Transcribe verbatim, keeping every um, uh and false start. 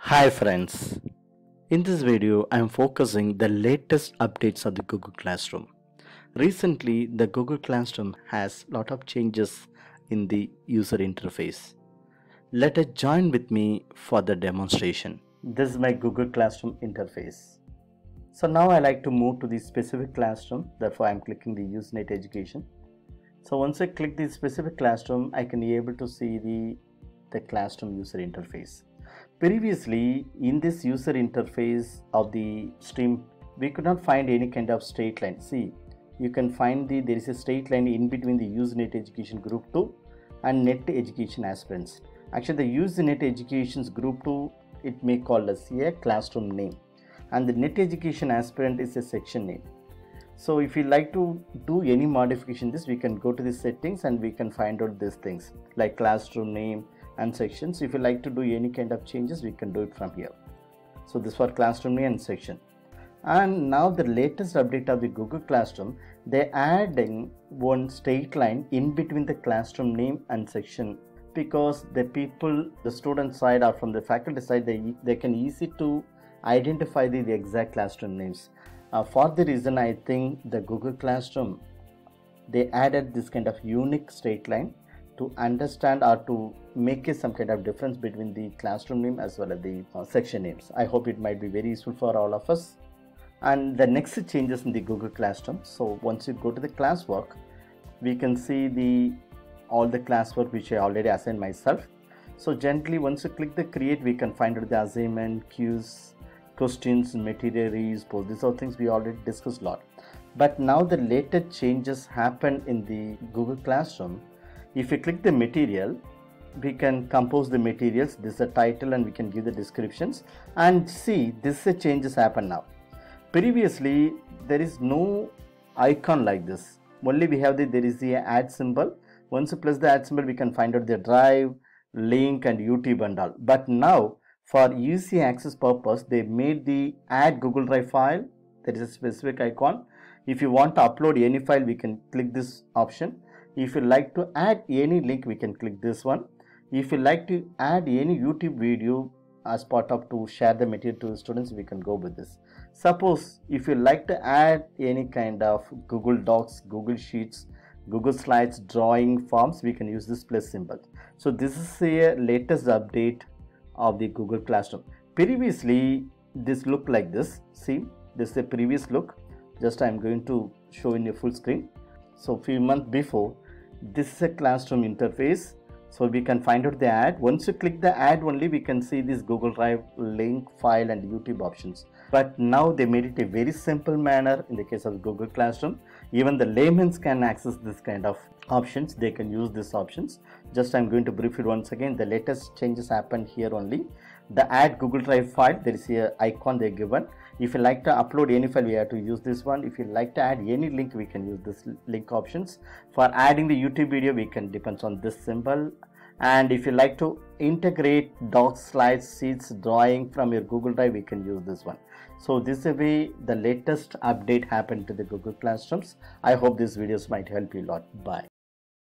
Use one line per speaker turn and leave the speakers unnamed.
Hi friends, in this video I am focusing the latest updates of the Google Classroom. Recently the Google Classroom has lot of changes in the user interface. Let us join with me for the demonstration. This is my Google Classroom interface. So now I like to move to the specific classroom, therefore I am clicking the Usenet Education. So once I click the specific classroom, I can be able to see the, the classroom user interface. Previously, in this user interface of the stream, we could not find any kind of straight line. See, you can find the there is a straight line in between the Usenet Education Group two and Net Education aspirants. Actually, the Usenet Education's Group two, it may call as a classroom name, and the Net Education aspirant is a section name. So if you like to do any modification this, we can go to the settings and we can find out these things like classroom name and sections. If you like to do any kind of changes, we can do it from here. So this for classroom name and section. And now the latest update of the Google Classroom, they're adding one straight line in between the classroom name and section, because the people, the student side or from the faculty side, they, they can easy to identify the, the exact classroom names. Uh, for the reason, I think the Google Classroom, they added this kind of unique straight line to understand or to make a, some kind of difference between the classroom name as well as the uh, section names. I hope it might be very useful for all of us. And the next changes in the Google Classroom. So once you go to the classwork, we can see the all the classwork which I already assigned myself. So gently once you click the create, we can find out the assignment, cues, questions, material reuse, these are things we already discussed a lot. But now the latest changes happen in the Google Classroom. If you click the material, we can compose the materials. This is the title and we can give the descriptions, and see this changes happen now. Previously there is no icon like this, only we have the there is the add symbol. Once you press the add symbol, we can find out the drive, link and YouTube and all. But now for easy access purpose, they made the add Google Drive file. There is a specific icon. If you want to upload any file, we can click this option. If you like to add any link, we can click this one. If you like to add any YouTube video as part of to share the material to the students, we can go with this. Suppose if you like to add any kind of Google Docs, Google Sheets, Google Slides, drawing forms, we can use this plus symbol. So this is a latest update of the Google Classroom. Previously this looked like this. See, this is a previous look. Just I am going to show in a full screen. So few months before, this is a classroom interface. So we can find out the ad. Once you click the ad only, we can see this Google Drive, link, file and YouTube options. But now they made it a very simple manner in the case of Google Classroom. Even the laymen can access this kind of options. They can use these options. Just I'm going to brief it once again. The latest changes happened here only. The add Google Drive file, there is a icon they given. If you like to upload any file, we have to use this one. If you like to add any link, we can use this link options. For adding the YouTube video, we can depends on this symbol. And if you like to integrate docs, slides, sheets, drawing from your Google Drive, we can use this one. So this is the way the latest update happened to the Google Classrooms. I hope these videos might help you a lot. Bye.